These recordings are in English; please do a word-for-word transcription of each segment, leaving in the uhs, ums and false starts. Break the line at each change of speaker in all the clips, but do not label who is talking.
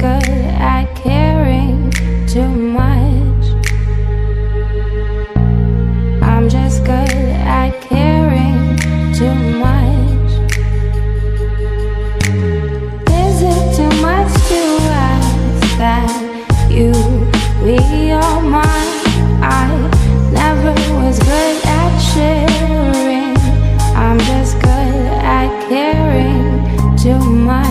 good at caring too much. I'm just good at caring too much. Is it too much to ask that you be all mine? I never was good at sharing. I'm just good at caring too much.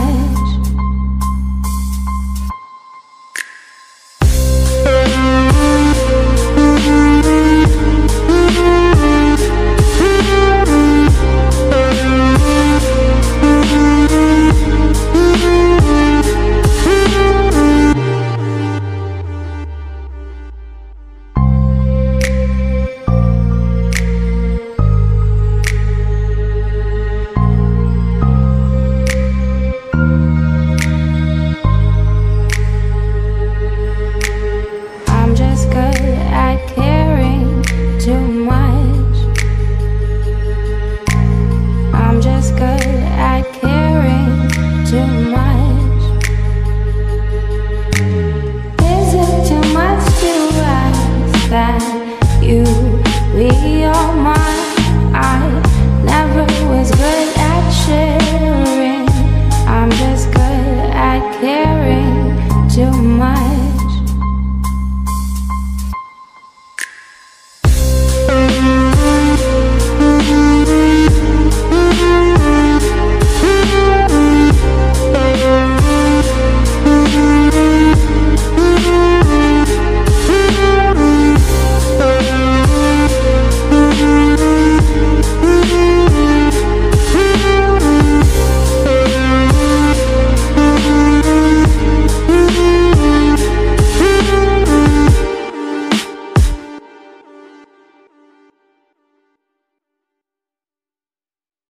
You be all mine. I never was good at sharing. I'm just good at caring too much.